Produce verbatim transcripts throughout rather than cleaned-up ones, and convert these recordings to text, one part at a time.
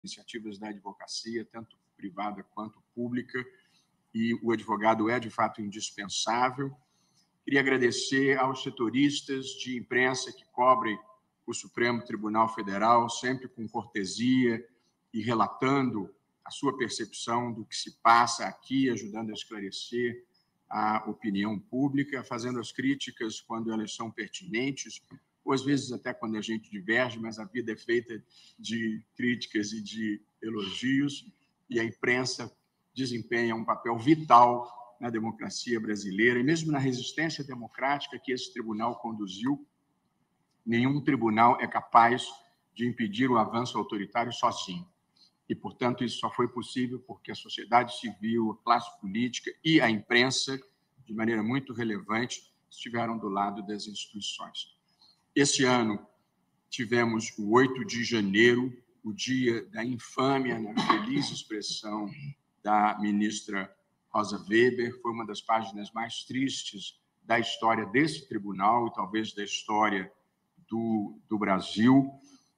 iniciativas da advocacia, tanto privada quanto pública, e o advogado é, de fato, indispensável. Queria agradecer aos setoristas de imprensa que cobrem o Supremo Tribunal Federal, sempre com cortesia e relatando a sua percepção do que se passa aqui, ajudando a esclarecer a opinião pública, fazendo as críticas quando elas são pertinentes, ou às vezes até quando a gente diverge, mas a vida é feita de críticas e de elogios, e a imprensa desempenha um papel vital na democracia brasileira, e mesmo na resistência democrática que esse tribunal conduziu. Nenhum tribunal é capaz de impedir o avanço autoritário sozinho. E, portanto, isso só foi possível porque a sociedade civil, a classe política e a imprensa, de maneira muito relevante, estiveram do lado das instituições. Esse ano, tivemos o oito de janeiro, o dia da infâmia, na feliz expressão da ministra Rosa Weber. Foi uma das páginas mais tristes da história desse tribunal e talvez da história do, do Brasil,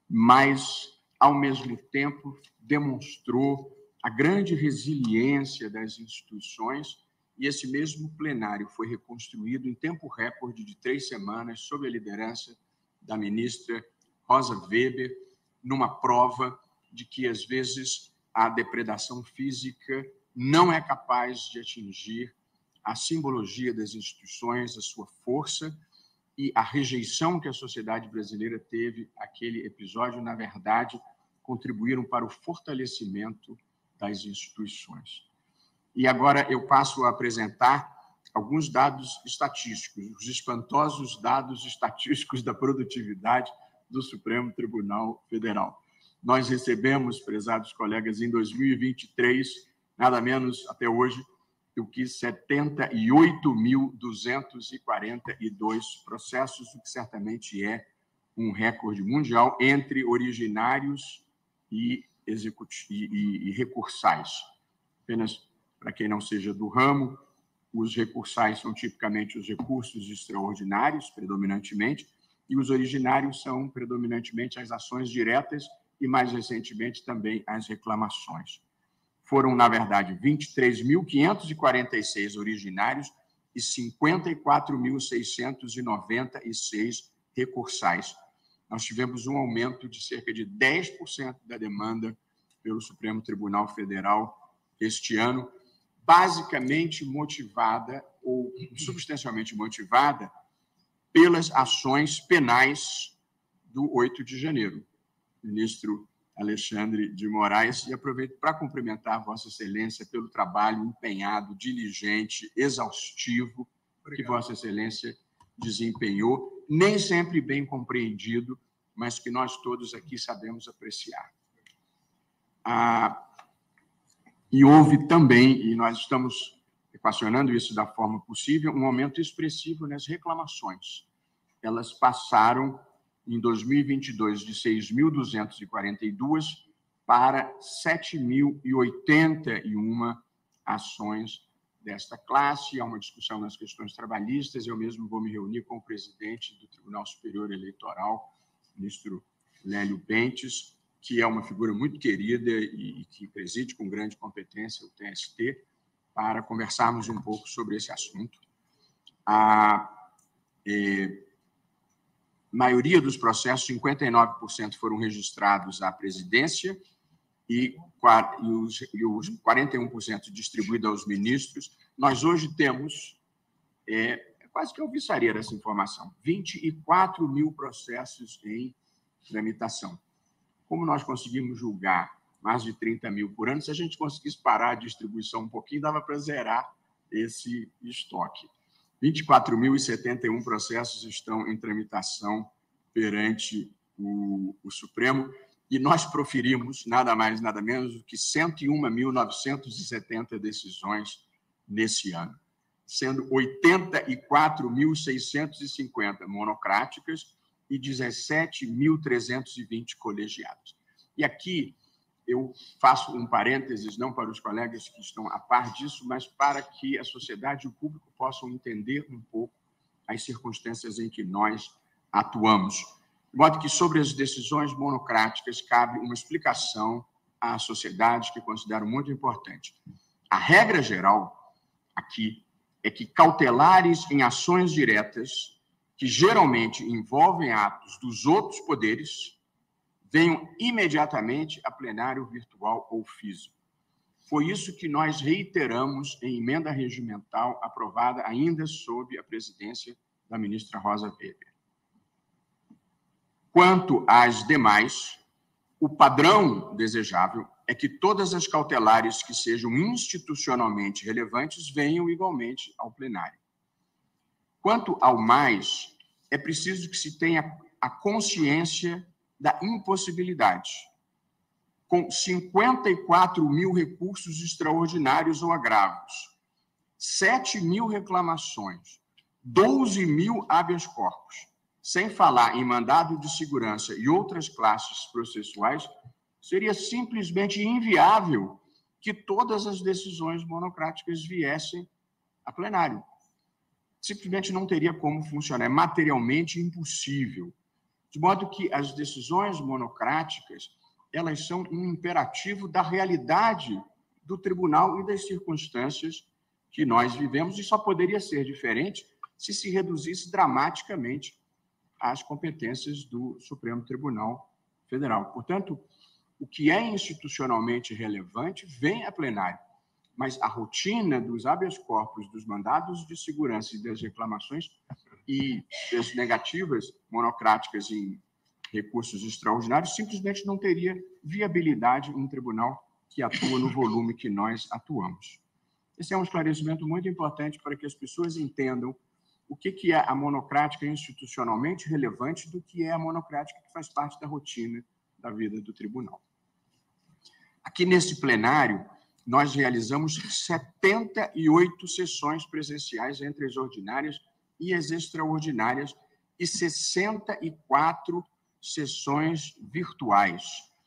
mas, ao mesmo tempo, demonstrou a grande resiliência das instituições, e esse mesmo plenário foi reconstruído em tempo recorde de três semanas, sob a liderança da ministra Rosa Weber, numa prova de que, às vezes, a depredação física não é capaz de atingir a simbologia das instituições, a sua força, e a rejeição que a sociedade brasileira teve àquele episódio, na verdade, contribuíram para o fortalecimento das instituições. E agora eu passo a apresentar alguns dados estatísticos, os espantosos dados estatísticos da produtividade do Supremo Tribunal Federal. Nós recebemos, prezados colegas, em dois mil e vinte e três, nada menos até hoje, do que setenta e oito mil duzentos e quarenta e dois processos, o que certamente é um recorde mundial entre originários e, executi- e, e recursais. Apenas para quem não seja do ramo, os recursais são tipicamente os recursos extraordinários, predominantemente, e os originários são predominantemente as ações diretas e, mais recentemente, também as reclamações. Foram, na verdade, vinte e três mil quinhentos e quarenta e seis originários e cinquenta e quatro mil seiscentos e noventa e seis recursais. Nós tivemos um aumento de cerca de dez por cento da demanda pelo Supremo Tribunal Federal este ano, basicamente motivada, ou substancialmente motivada, pelas ações penais do oito de janeiro. Ministro Alexandre de Moraes, e aproveito para cumprimentar Vossa Excelência pelo trabalho empenhado, diligente, exaustivo, Obrigado. Que Vossa Excelência desempenhou, nem sempre bem compreendido, mas que nós todos aqui sabemos apreciar. Ah, e houve também, e nós estamos equacionando isso da forma possível, um aumento expressivo nas reclamações. Elas passaram, em dois mil e vinte e dois, de seis mil duzentos e quarenta e duas para sete mil e oitenta e uma ações desta classe. Há uma discussão nas questões trabalhistas. Eu mesmo vou me reunir com o presidente do Tribunal Superior Eleitoral, ministro Lélio Bentes, que é uma figura muito querida e que preside com grande competência o T S T, para conversarmos um pouco sobre esse assunto. A eh, maioria dos processos, cinquenta e nove por cento, foram registrados à presidência e, e, os, e os quarenta e um por cento distribuídos aos ministros. Nós hoje temos, é, quase que alvissaria essa informação, vinte e quatro mil processos em tramitação. Como nós conseguimos julgar mais de trinta mil por ano, se a gente conseguisse parar a distribuição um pouquinho, dava para zerar esse estoque. vinte e quatro mil e setenta e um processos estão em tramitação perante o, o Supremo, e nós proferimos nada mais, nada menos do que cento e um mil novecentas e setenta decisões nesse ano, sendo oitenta e quatro mil seiscentas e cinquenta monocráticas e dezessete mil trezentos e vinte colegiadas. E aqui eu faço um parênteses, não para os colegas que estão a par disso, mas para que a sociedade e o público possam entender um pouco as circunstâncias em que nós atuamos. De modo que, sobre as decisões monocráticas, cabe uma explicação à sociedade que considero muito importante. A regra geral aqui é que cautelares em ações diretas, que geralmente envolvem atos dos outros poderes, venham imediatamente a plenário virtual ou físico. Foi isso que nós reiteramos em emenda regimental aprovada ainda sob a presidência da ministra Rosa Weber. Quanto às demais, o padrão desejável é que todas as cautelares que sejam institucionalmente relevantes venham igualmente ao plenário. Quanto ao mais, é preciso que se tenha a consciência da impossibilidade. Com cinquenta e quatro mil recursos extraordinários ou agravos, sete mil reclamações, doze mil habeas corpus, sem falar em mandado de segurança e outras classes processuais, seria simplesmente inviável que todas as decisões monocráticas viessem a plenário. Simplesmente não teria como funcionar, é materialmente impossível. De modo que as decisões monocráticas, elas são um imperativo da realidade do tribunal e das circunstâncias que nós vivemos, e só poderia ser diferente se se reduzisse dramaticamente as competências do Supremo Tribunal Federal. Portanto, o que é institucionalmente relevante vem a plenário, mas a rotina dos habeas corpus, dos mandados de segurança e das reclamações e das negativas monocráticas em recursos extraordinários simplesmente não teria viabilidade em um tribunal que atua no volume que nós atuamos. Esse é um esclarecimento muito importante para que as pessoas entendam o que é a monocrática institucionalmente relevante do que é a monocrática que faz parte da rotina da vida do tribunal. Aqui nesse plenário, nós realizamos setenta e oito sessões presenciais entre as ordinárias e as extraordinárias e sessenta e quatro sessões virtuais.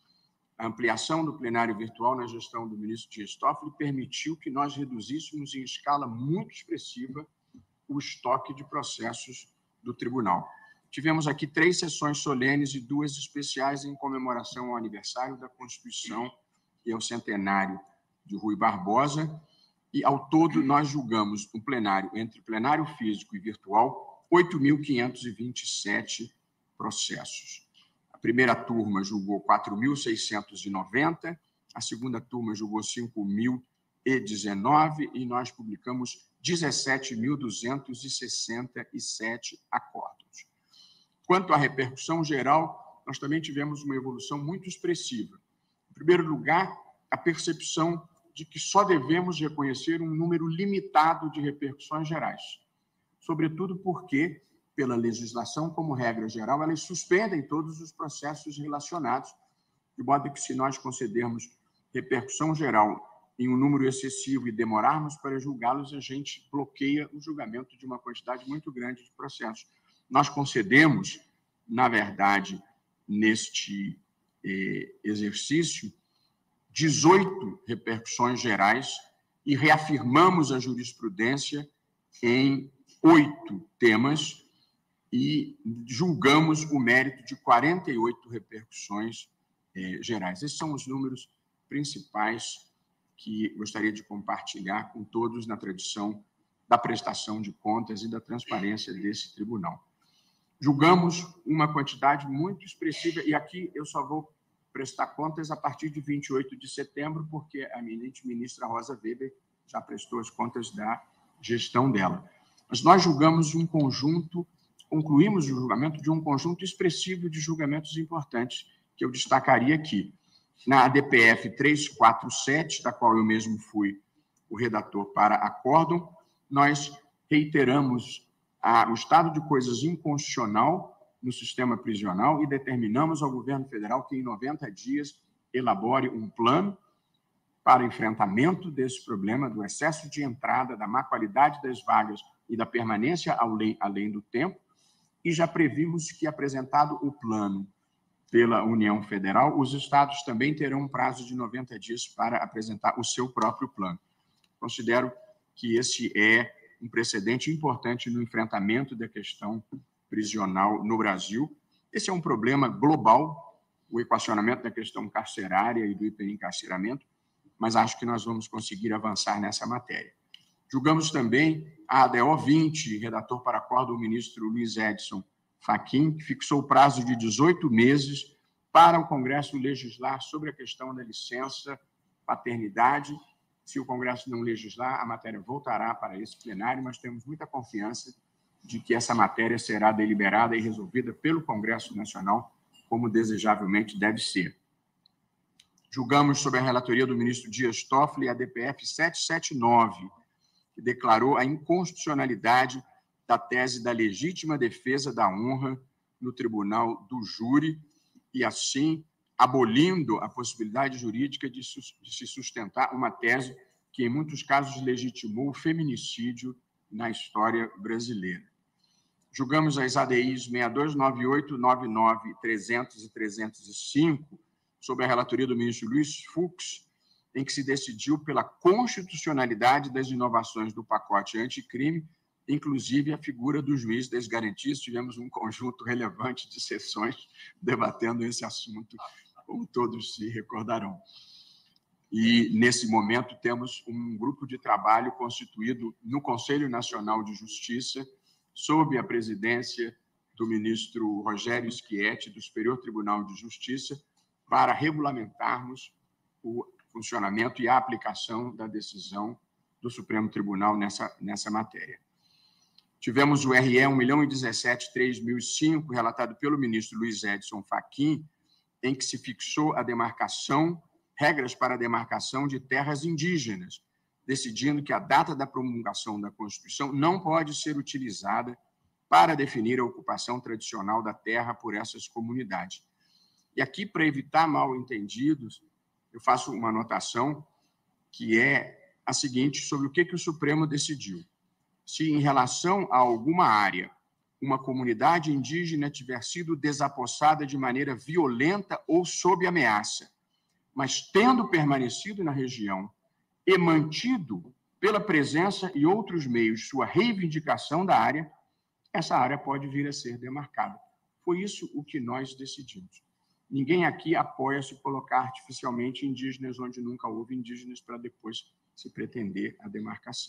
A ampliação do plenário virtual na gestão do ministro Dias Toffoli permitiu que nós reduzíssemos em escala muito expressiva o estoque de processos do tribunal. Tivemos aqui três sessões solenes e duas especiais em comemoração ao aniversário da Constituição e ao centenário de Rui Barbosa, e, ao todo, nós julgamos no plenário, entre plenário físico e virtual, oito mil quinhentos e vinte e sete processos. A primeira turma julgou quatro mil seiscentos e noventa, a segunda turma julgou cinco mil e dezenove, e nós publicamos dezessete mil duzentos e sessenta e sete acordos. Quanto à repercussão geral, nós também tivemos uma evolução muito expressiva. Em primeiro lugar, a percepção de que só devemos reconhecer um número limitado de repercussões gerais, sobretudo porque, pela legislação, como regra geral, elas suspendem todos os processos relacionados, de modo que, se nós concedermos repercussão geral em um número excessivo e demorarmos para julgá-los, a gente bloqueia o julgamento de uma quantidade muito grande de processos. Nós concedemos, na verdade, neste eh, exercício, dezoito repercussões gerais e reafirmamos a jurisprudência em oito temas e julgamos o mérito de quarenta e oito repercussões eh, gerais. Esses são os números principais que gostaria de compartilhar com todos na tradição da prestação de contas e da transparência desse tribunal. Julgamos uma quantidade muito expressiva, e aqui eu só vou prestar contas a partir de vinte e oito de setembro, porque a eminente ministra Rosa Weber já prestou as contas da gestão dela. Mas nós julgamos um conjunto, concluímos o julgamento de um conjunto expressivo de julgamentos importantes, que eu destacaria aqui. Na A D P F trezentos e quarenta e sete, da qual eu mesmo fui o redator para acórdão, nós reiteramos a, o estado de coisas inconstitucional no sistema prisional e determinamos ao governo federal que, em noventa dias, elabore um plano para enfrentamento desse problema do excesso de entrada, da má qualidade das vagas e da permanência além, além do tempo, e já previmos que, apresentado o plano pela União Federal, os estados também terão um prazo de noventa dias para apresentar o seu próprio plano. Considero que esse é um precedente importante no enfrentamento da questão prisional no Brasil. Esse é um problema global o equacionamento da questão carcerária e do hiperencarceramento, mas acho que nós vamos conseguir avançar nessa matéria. Julgamos também a A D O vinte, redator para acordo o ministro Luiz Edson Fachin, que fixou o prazo de dezoito meses para o Congresso legislar sobre a questão da licença paternidade. Se o Congresso não legislar, a matéria voltará para esse plenário, mas temos muita confiança de que essa matéria será deliberada e resolvida pelo Congresso Nacional, como desejavelmente deve ser. Julgamos sob a relatoria do ministro Dias Toffoli a D P F setecentos e setenta e nove, que declarou a inconstitucionalidade da tese da legítima defesa da honra no tribunal do júri e, assim, abolindo a possibilidade jurídica de se sustentar uma tese que, em muitos casos, legitimou o feminicídio na história brasileira. Julgamos as A D Is sessenta e dois, noventa e oito, noventa e nove, trezentos e trezentos e cinco, sob a relatoria do ministro Luiz Fux, em que se decidiu pela constitucionalidade das inovações do pacote anticrime, inclusive a figura do juiz das garantias. Tivemos um conjunto relevante de sessões debatendo esse assunto, como todos se recordarão. E, nesse momento, temos um grupo de trabalho constituído no Conselho Nacional de Justiça, sob a presidência do ministro Rogério Schietti, do Superior Tribunal de Justiça, para regulamentarmos o funcionamento e a aplicação da decisão do Supremo Tribunal nessa, nessa matéria. Tivemos o R E um milhão e dezessete, três mil e cinco, relatado pelo ministro Luiz Edson Fachin, em que se fixou a demarcação, regras para a demarcação de terras indígenas, decidindo que a data da promulgação da Constituição não pode ser utilizada para definir a ocupação tradicional da terra por essas comunidades. E aqui, para evitar mal-entendidos, eu faço uma anotação que é a seguinte, sobre o que, que o Supremo decidiu. Se, em relação a alguma área, uma comunidade indígena tiver sido desapossada de maneira violenta ou sob ameaça, mas tendo permanecido na região e mantido pela presença e outros meios sua reivindicação da área, essa área pode vir a ser demarcada. Foi isso o que nós decidimos. Ninguém aqui apoia se colocar artificialmente indígenas onde nunca houve indígenas para depois se pretender a demarcação.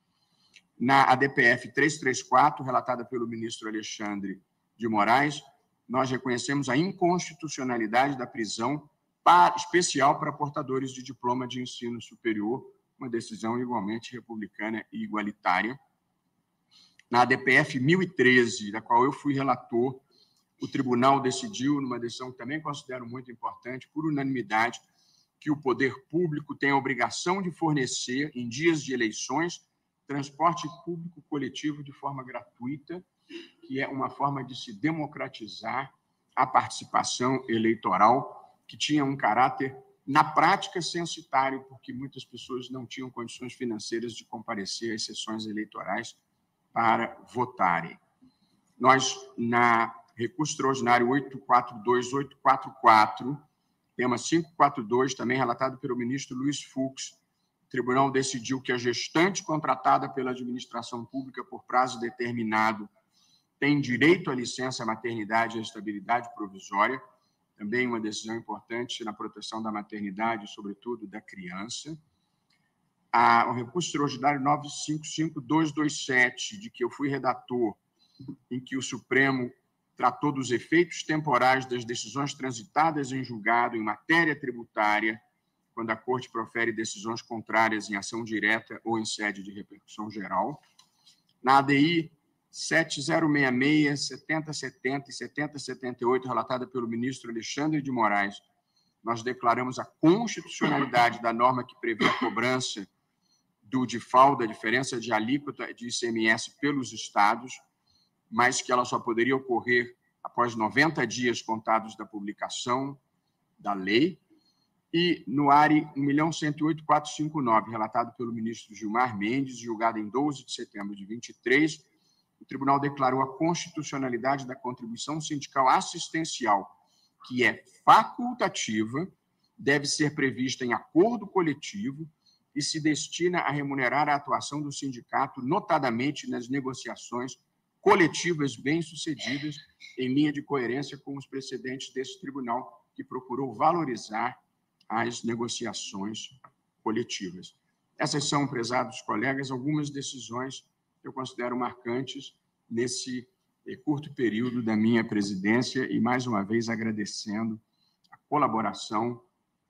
Na A D P F trezentos e trinta e quatro, relatada pelo ministro Alexandre de Moraes, nós reconhecemos a inconstitucionalidade da prisão para, especial para portadores de diploma de ensino superior, uma decisão igualmente republicana e igualitária. Na A D P F mil e treze, da qual eu fui relator, o tribunal decidiu, numa decisão que também considero muito importante, por unanimidade, que o poder público tem a obrigação de fornecer, em dias de eleições, transporte público coletivo de forma gratuita, que é uma forma de se democratizar a participação eleitoral, que tinha um caráter, na prática, censitário, porque muitas pessoas não tinham condições financeiras de comparecer às sessões eleitorais para votarem. Nós, na recurso extraordinário oito quatro dois oito quatro quatro, tema quinhentos e quarenta e dois, também relatado pelo ministro Luiz Fux, o tribunal decidiu que a gestante contratada pela administração pública por prazo determinado tem direito à licença maternidade e à estabilidade provisória, também uma decisão importante na proteção da maternidade, sobretudo da criança. O recurso extraordinário nove cinco cinco dois dois sete, de que eu fui redator, em que o Supremo tratou dos efeitos temporais das decisões transitadas em julgado em matéria tributária, quando a Corte profere decisões contrárias em ação direta ou em sede de repercussão geral. Na A D I sete zero seis seis, setenta setenta e setenta setenta e oito, relatada pelo ministro Alexandre de Moraes, nós declaramos a constitucionalidade da norma que prevê a cobrança do D I F A L, da diferença de alíquota de I C M S pelos estados, mas que ela só poderia ocorrer após noventa dias contados da publicação da lei. E no A R I um milhão cento e oito mil quatrocentos e cinquenta e nove, relatado pelo ministro Gilmar Mendes, julgado em doze de setembro de vinte e três, o tribunal declarou a constitucionalidade da contribuição sindical assistencial, que é facultativa, deve ser prevista em acordo coletivo e se destina a remunerar a atuação do sindicato, notadamente nas negociações coletivas bem-sucedidas, em linha de coerência com os precedentes desse tribunal, que procurou valorizar as negociações coletivas. Essas são, prezados colegas, algumas decisões que eu considero marcantes nesse curto período da minha presidência e, mais uma vez, agradecendo a colaboração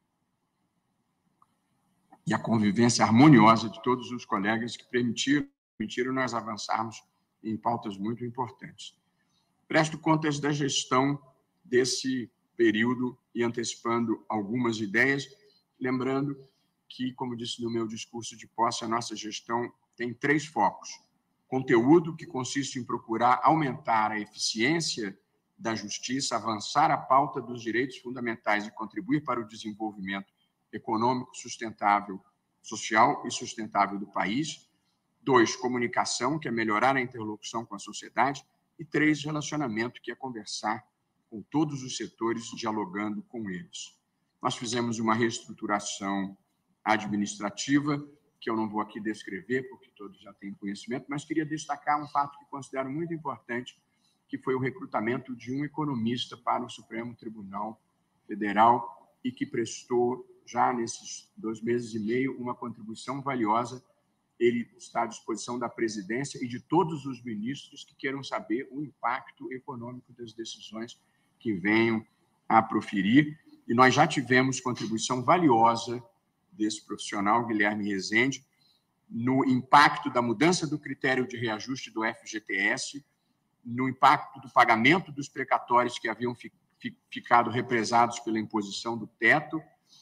e a convivência harmoniosa de todos os colegas que permitiram, permitiram nós avançarmos em pautas muito importantes. Presto contas da gestão desse período e antecipando algumas ideias, lembrando que, como disse no meu discurso de posse, a nossa gestão tem três focos. Conteúdo, que consiste em procurar aumentar a eficiência da justiça, avançar a pauta dos direitos fundamentais e contribuir para o desenvolvimento econômico, sustentável, social e sustentável do país. Dois, comunicação, que é melhorar a interlocução com a sociedade. E três, relacionamento, que é conversar com todos os setores, dialogando com eles. Nós fizemos uma reestruturação administrativa, que eu não vou aqui descrever, porque todos já têm conhecimento, mas queria destacar um fato que considero muito importante, que foi o recrutamento de um economista para o Supremo Tribunal Federal e que prestou, já nesses dois meses e meio, uma contribuição valiosa. Ele está à disposição da presidência e de todos os ministros que queiram saber o impacto econômico das decisões que venham a proferir. E nós já tivemos contribuição valiosa desse profissional, Guilherme Rezende, no impacto da mudança do critério de reajuste do F G T S, no impacto do pagamento dos precatórios que haviam fi, fi, ficado represados pela imposição do teto,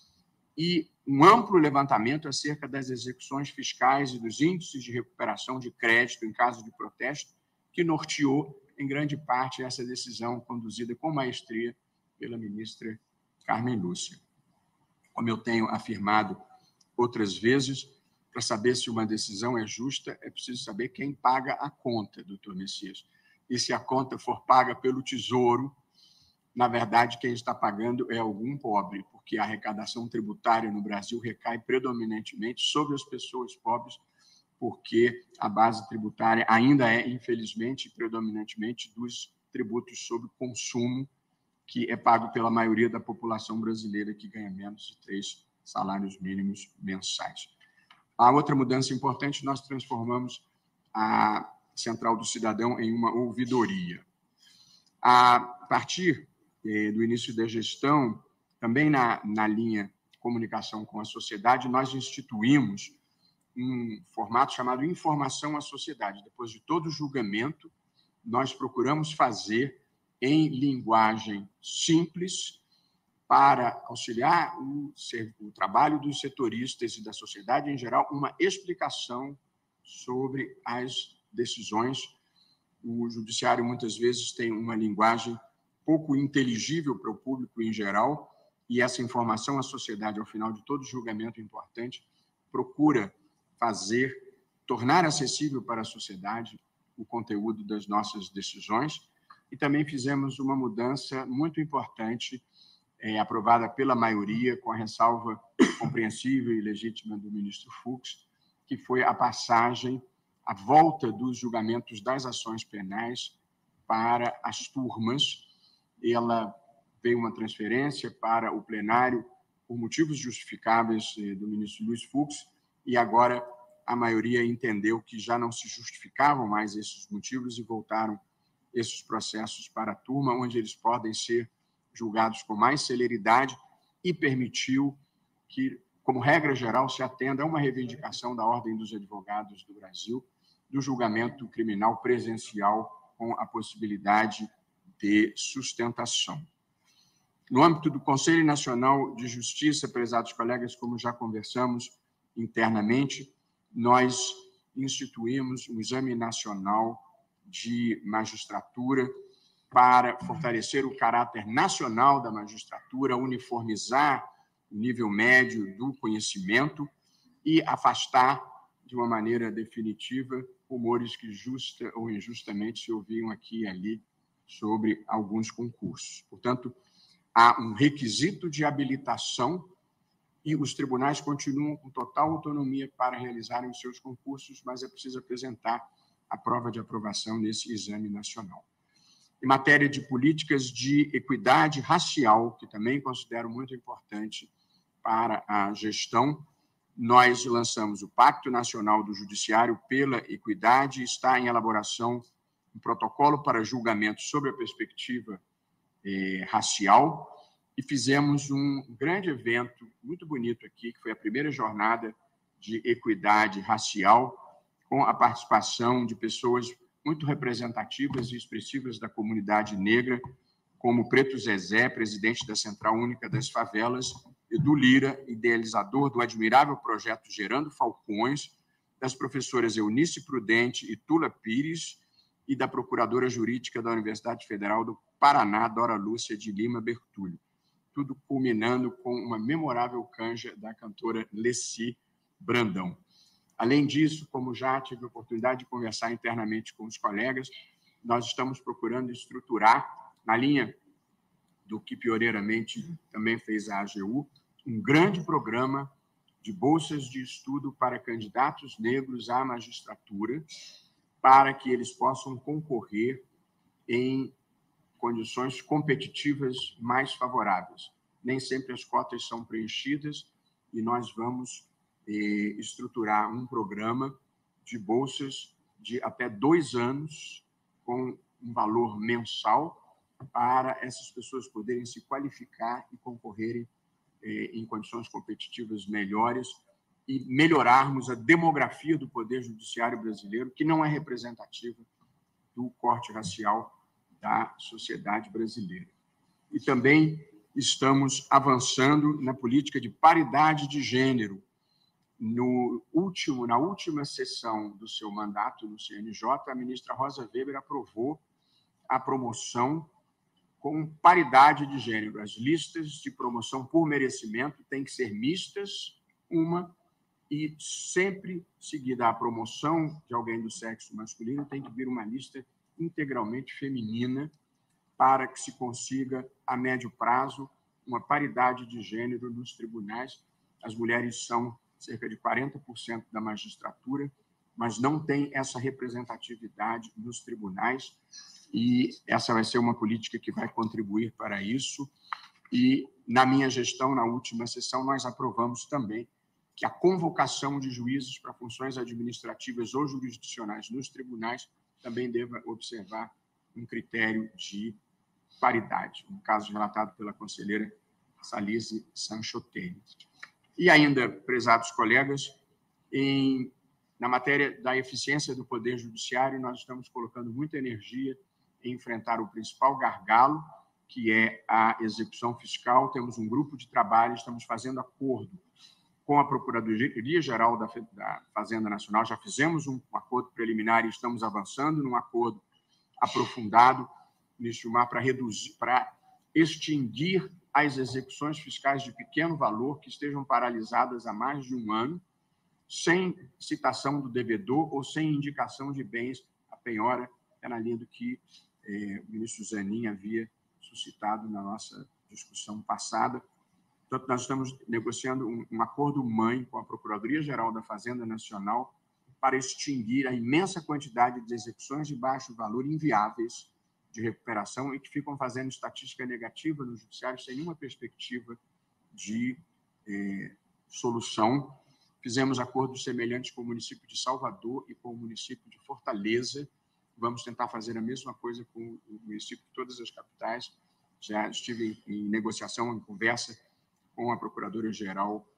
e um amplo levantamento acerca das execuções fiscais e dos índices de recuperação de crédito em caso de protesto, que norteou, em grande parte, essa decisão conduzida com maestria pela ministra Carmen Lúcia. Como eu tenho afirmado outras vezes, para saber se uma decisão é justa, é preciso saber quem paga a conta, doutor Messias. E se a conta for paga pelo Tesouro, na verdade, quem está pagando é algum pobre, porque a arrecadação tributária no Brasil recai predominantemente sobre as pessoas pobres, porque a base tributária ainda é, infelizmente, predominantemente dos tributos sobre consumo, que é pago pela maioria da população brasileira, que ganha menos de três salários mínimos mensais. A outra mudança importante, nós transformamos a Central do Cidadão em uma ouvidoria. A partir eh, do início da gestão, também na, na linha comunicação com a sociedade, nós instituímos um formato chamado informação à sociedade. Depois de todo julgamento, nós procuramos fazer em linguagem simples para auxiliar o, o trabalho dos setoristas e da sociedade em geral, uma explicação sobre as decisões. O judiciário, muitas vezes, tem uma linguagem pouco inteligível para o público em geral, e essa informação à sociedade, ao final de todo julgamento importante, procura fazer, tornar acessível para a sociedade o conteúdo das nossas decisões. E também fizemos uma mudança muito importante, é, aprovada pela maioria, com a ressalva compreensível e legítima do ministro Fux, que foi a passagem, a volta dos julgamentos das ações penais para as turmas. Ela veio uma transferência para o plenário por motivos justificáveis do ministro Luiz Fux, e agora a maioria entendeu que já não se justificavam mais esses motivos e voltaram esses processos para a turma, onde eles podem ser julgados com mais celeridade, e permitiu que, como regra geral, se atenda a uma reivindicação da Ordem dos Advogados do Brasil, do julgamento criminal presencial com a possibilidade de sustentação. No âmbito do Conselho Nacional de Justiça, prezados colegas, como já conversamos internamente, nós instituímos um exame nacional de magistratura para fortalecer o caráter nacional da magistratura, uniformizar o nível médio do conhecimento e afastar, de uma maneira definitiva, rumores que justa ou injustamente se ouviam aqui e ali sobre alguns concursos. Portanto, há um requisito de habilitação e os tribunais continuam com total autonomia para realizarem os seus concursos, mas é preciso apresentar a prova de aprovação nesse exame nacional. Em matéria de políticas de equidade racial, que também considero muito importante para a gestão, nós lançamos o Pacto Nacional do Judiciário pela Equidade, está em elaboração um protocolo para julgamento sobre a perspectiva eh, racial, e fizemos um grande evento muito bonito aqui, que foi a primeira jornada de equidade racial, com a participação de pessoas muito representativas e expressivas da comunidade negra, como Preto Zezé, presidente da Central Única das Favelas, Edu Lira, idealizador do admirável projeto Gerando Falcões, das professoras Eunice Prudente e Tula Pires, e da procuradora jurídica da Universidade Federal do Paraná, Dora Lúcia de Lima Bertulli. Tudo culminando com uma memorável canja da cantora Leci Brandão. Além disso, como já tive a oportunidade de conversar internamente com os colegas, nós estamos procurando estruturar, na linha do que pioneiramente também fez a A G U, um grande programa de bolsas de estudo para candidatos negros à magistratura, para que eles possam concorrer em condições competitivas mais favoráveis. Nem sempre as cotas são preenchidas e nós vamos eh, estruturar um programa de bolsas de até dois anos, com um valor mensal, para essas pessoas poderem se qualificar e concorrerem eh, em condições competitivas melhores e melhorarmos a demografia do Poder Judiciário brasileiro, que não é representativa do corte racial da sociedade brasileira. E também estamos avançando na política de paridade de gênero. No último, na última sessão do seu mandato no C N J, a ministra Rosa Weber aprovou a promoção com paridade de gênero. As listas de promoção por merecimento têm que ser mistas, uma, e sempre seguida a promoção de alguém do sexo masculino, tem que vir uma lista integralmente feminina, para que se consiga, a médio prazo, uma paridade de gênero nos tribunais. As mulheres são cerca de quarenta por cento da magistratura, mas não tem essa representatividade nos tribunais, e essa vai ser uma política que vai contribuir para isso. E, na minha gestão, na última sessão, nós aprovamos também que a convocação de juízes para funções administrativas ou jurisdicionais nos tribunais também deva observar um critério de paridade, um caso relatado pela conselheira Salise Sanchotelli. E ainda, prezados colegas, em, na matéria da eficiência do Poder Judiciário, nós estamos colocando muita energia em enfrentar o principal gargalo, que é a execução fiscal. Temos um grupo de trabalho, estamos fazendo acordo com a Procuradoria-Geral da Fazenda Nacional, já fizemos um acordo preliminar e estamos avançando num acordo aprofundado, ministro Gilmar, para reduzir, para extinguir as execuções fiscais de pequeno valor que estejam paralisadas há mais de um ano, sem citação do devedor ou sem indicação de bens à penhora, é na linha do que eh, o ministro Zanin havia suscitado na nossa discussão passada. Portanto, nós estamos negociando um, um acordo-mãe com a Procuradoria-Geral da Fazenda Nacional para extinguir a imensa quantidade de execuções de baixo valor inviáveis de recuperação e que ficam fazendo estatística negativa no judiciário sem nenhuma perspectiva de eh, solução. Fizemos acordos semelhantes com o município de Salvador e com o município de Fortaleza. Vamos tentar fazer a mesma coisa com o município de todas as capitais. Já estive em, em negociação, em conversa com a Procuradora-Geral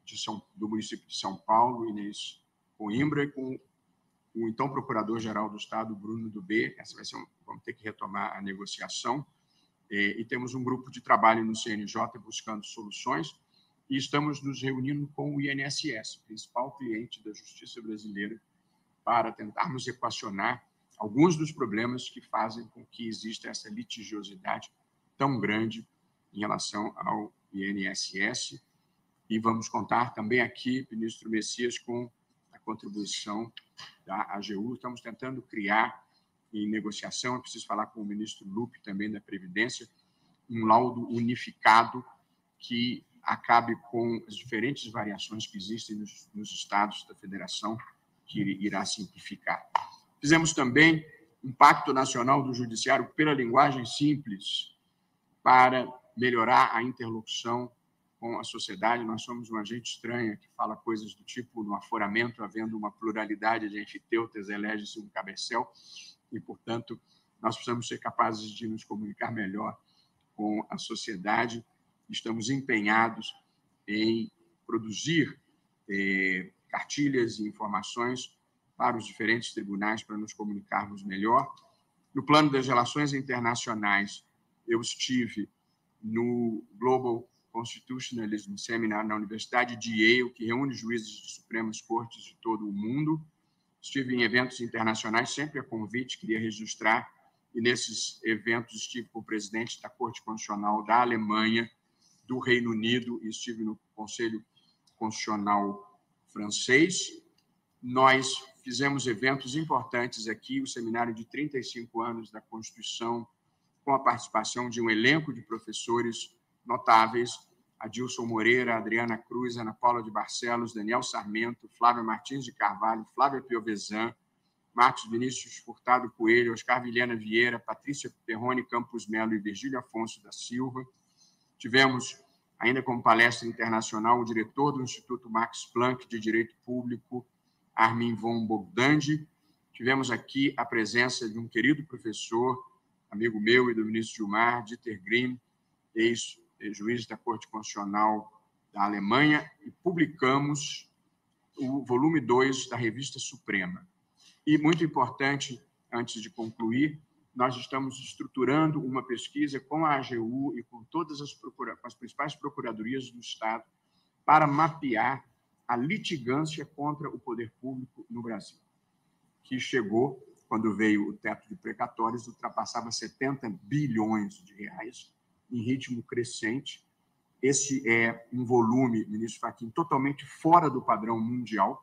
do município de São Paulo, Inês Coimbra, e com o então Procurador-Geral do Estado, Bruno Dubé. Essa vai ser um, vamos ter que retomar a negociação. E, e temos um grupo de trabalho no C N J buscando soluções, e estamos nos reunindo com o I N S S, principal cliente da Justiça brasileira, para tentarmos equacionar alguns dos problemas que fazem com que exista essa litigiosidade tão grande em relação ao I N S S. E vamos contar também aqui, ministro Messias, com a contribuição da A G U. Estamos tentando criar, em negociação, é preciso falar com o ministro Lupe, também da Previdência, um laudo unificado que acabe com as diferentes variações que existem nos, nos estados da federação, que irá simplificar. Fizemos também um pacto nacional do judiciário pela linguagem simples para melhorar a interlocução com a sociedade. Nós somos uma gente estranha que fala coisas do tipo, no aforamento, havendo uma pluralidade de enfiteutas, elege-se um cabecel, e, portanto, nós precisamos ser capazes de nos comunicar melhor com a sociedade. Estamos empenhados em produzir eh, cartilhas e informações para os diferentes tribunais para nos comunicarmos melhor. No plano das relações internacionais, eu estive no Global Constitutionalism Seminar na Universidade de Yale, que reúne juízes de Supremas Cortes de todo o mundo. Estive em eventos internacionais, sempre a convite, queria registrar, e nesses eventos estive com o presidente da Corte Constitucional da Alemanha, do Reino Unido, e estive no Conselho Constitucional francês. Nós fizemos eventos importantes aqui, o seminário de trinta e cinco anos da Constituição, com a participação de um elenco de professores notáveis, Adilson Moreira, Adriana Cruz, Ana Paula de Barcelos, Daniel Sarmento, Flávia Martins de Carvalho, Flávia Piovesan, Marcos Vinícius Furtado Coelho, Oscar Vilhena Vieira, Patrícia Perrone Campos Melo e Virgílio Afonso da Silva. Tivemos, ainda como palestra internacional, o diretor do Instituto Max Planck de Direito Público, Armin von Bogdandi. Tivemos aqui a presença de um querido professor, amigo meu e do ministro Gilmar, Dieter Grimm, ex-juiz da Corte Constitucional da Alemanha, e publicamos o volume dois da Revista Suprema. E, muito importante, antes de concluir, nós estamos estruturando uma pesquisa com a A G U e com todas as, procura... com as principais procuradorias do Estado para mapear a litigância contra o poder público no Brasil, que chegou, quando veio o teto de precatórios, ultrapassava setenta bilhões de reais, em ritmo crescente. Esse é um volume, ministro Fachin, totalmente fora do padrão mundial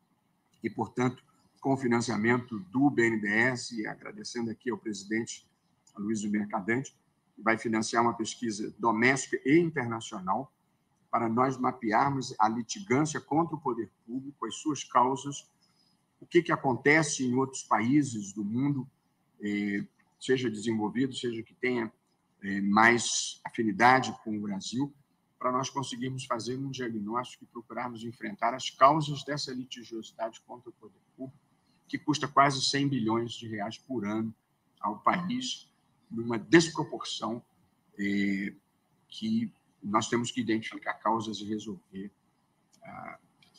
e, portanto, com o financiamento do B N D E S, e agradecendo aqui ao presidente Aloysio Mercadante, que vai financiar uma pesquisa doméstica e internacional para nós mapearmos a litigância contra o poder público, as suas causas, o que, que acontece em outros países do mundo, eh, seja desenvolvido, seja que tenha eh, mais afinidade com o Brasil, para nós conseguirmos fazer um diagnóstico e procurarmos enfrentar as causas dessa litigiosidade contra o poder público, que custa quase cem bilhões de reais por ano ao país, numa desproporção eh, que nós temos que identificar causas e resolver. Ah,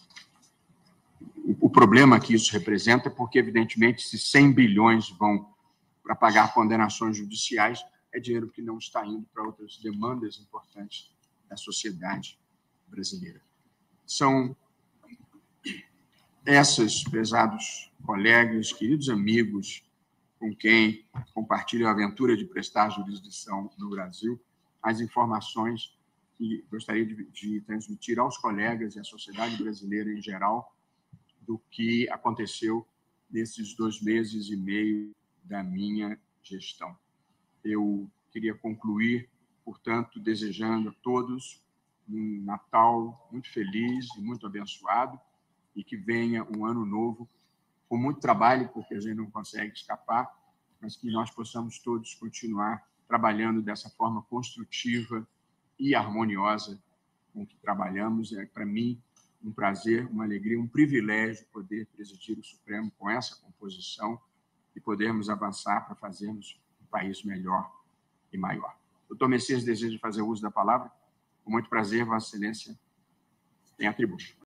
o problema que isso representa, porque, evidentemente, se cem bilhões vão para pagar condenações judiciais, é dinheiro que não está indo para outras demandas importantes da sociedade brasileira. São essas, prezados colegas, queridos amigos, com quem compartilho a aventura de prestar jurisdição no Brasil, as informações que gostaria de, de transmitir aos colegas e à sociedade brasileira em geral do que aconteceu nesses dois meses e meio da minha gestão. Eu queria concluir, portanto, desejando a todos um Natal muito feliz e muito abençoado, e que venha um ano novo com muito trabalho, porque a gente não consegue escapar, mas que nós possamos todos continuar trabalhando dessa forma construtiva e harmoniosa com que trabalhamos. É, para mim, um prazer, uma alegria, um privilégio poder presidir o Supremo com essa composição e podermos avançar para fazermos um país melhor e maior. Doutor Messias deseja fazer uso da palavra. Com muito prazer, Vossa Excelência tem a tribuna.